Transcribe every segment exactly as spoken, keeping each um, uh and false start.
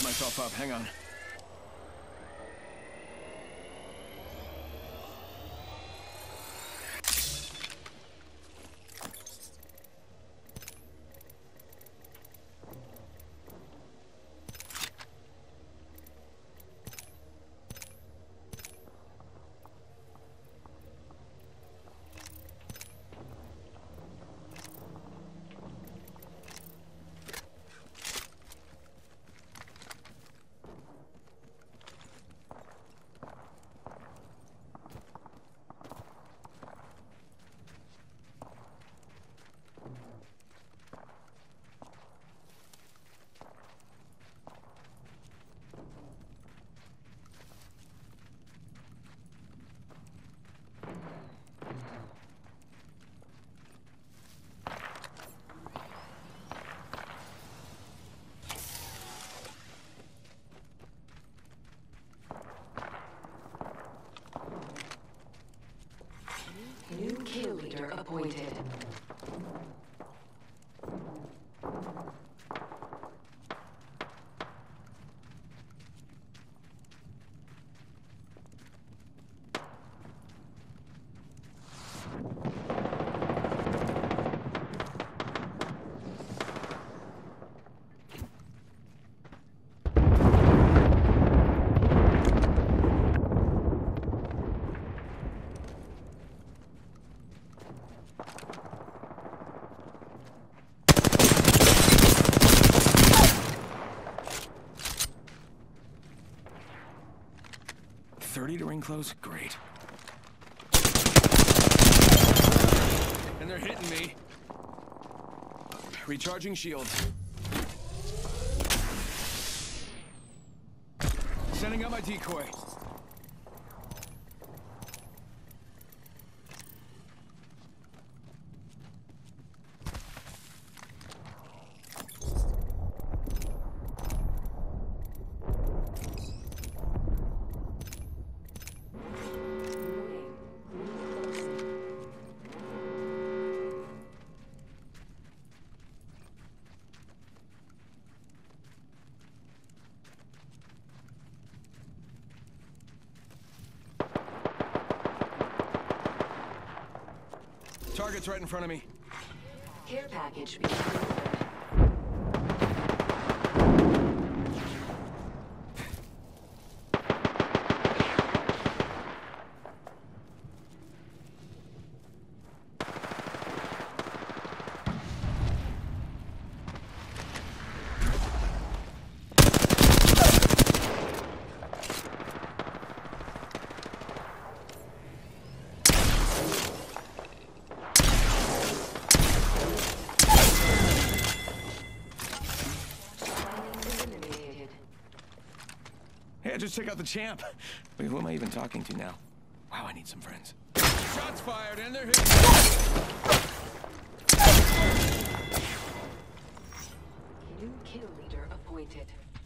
myself up. Hang on. New kill leader appointed. thirty to ring close? Great. And they're hitting me. Recharging shields. Sending out my decoy. Target's right in front of me. Care package being delivered. Hey, just check out the champ. Wait, who am I even talking to now? Wow, I need some friends. Shots fired, and they're hitting. New kill leader appointed.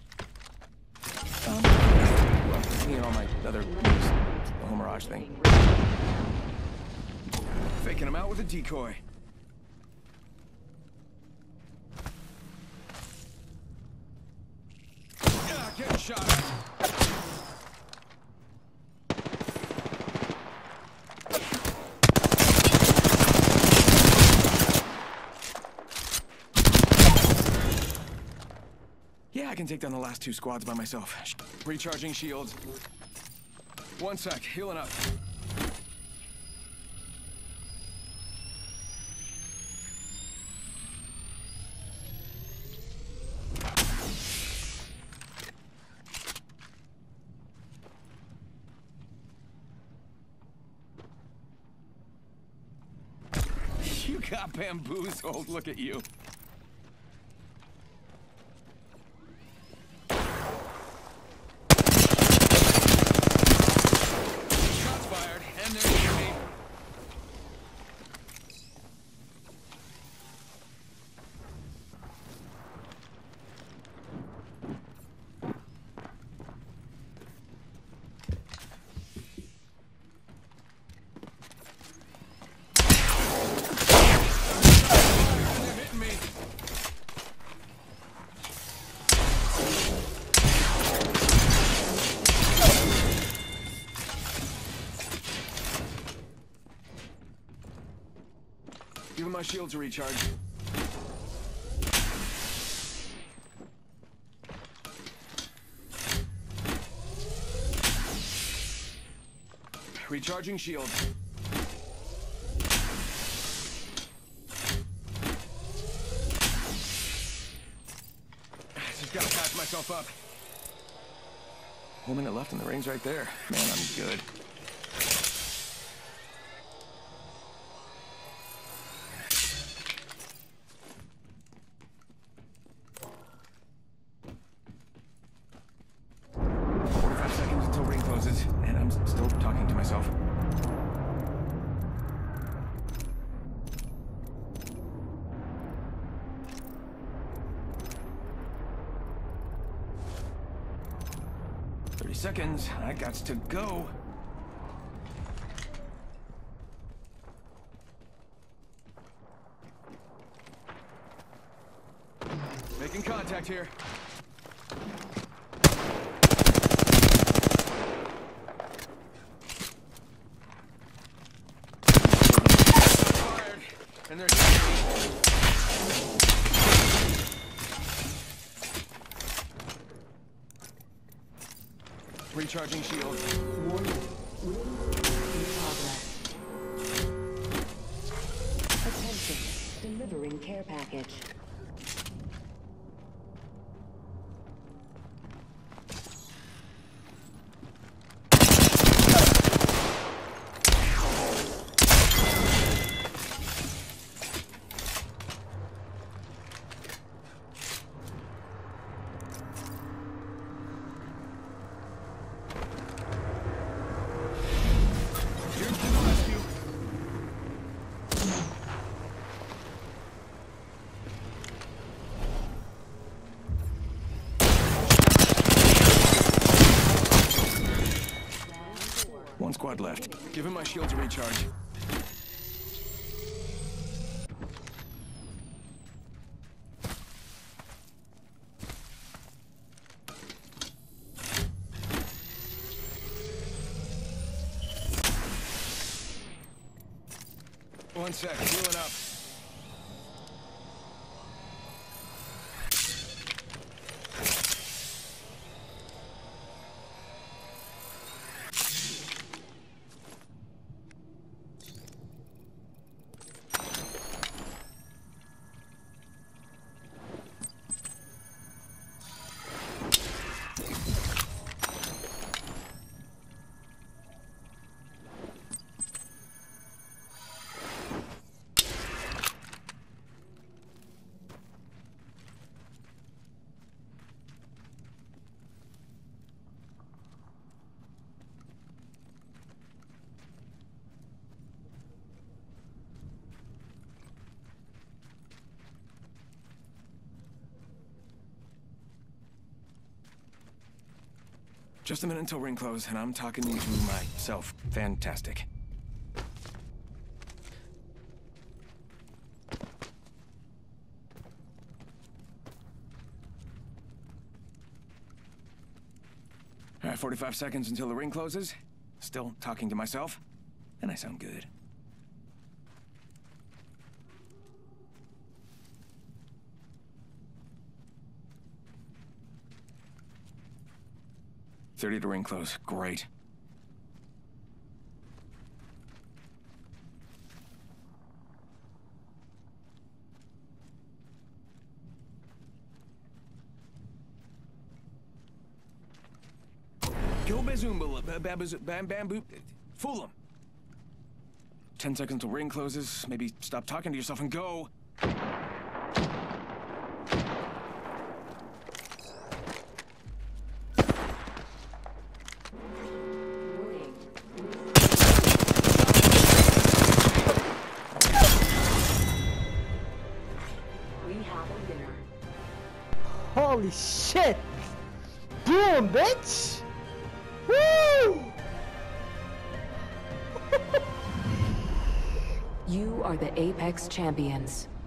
Um, well, you know, my other moves, the whole Mirage thing. Faking him out with a decoy. Yeah, getting shot at. Yeah, I can take down the last two squads by myself. Recharging shields. One sec, healing up. You got bamboozled, look at you. Me. my shields to recharge. Recharging shield. Just gotta patch myself up. One minute left and the ring's right there. Man, I'm good. forty-five seconds until ring closes, and I'm still talking to myself. thirty seconds. I got to go. Making contact here. Fired. And there's recharging shield. Warning. In progress. Attention. Delivering care package. One squad left. Give him my shield to recharge. One sec, healing up. Just a minute until ring close, and I'm talking to myself. Fantastic. All right, forty-five seconds until the ring closes. Still talking to myself, and I sound good. thirty to ring close. Great. Kill Bazumba, Babazoo, Bam Bamboo. Fool him. Ten seconds till ring closes. Maybe stop talking to yourself and go. Holy shit! Boom, bitch! Woo! You are the Apex Champions.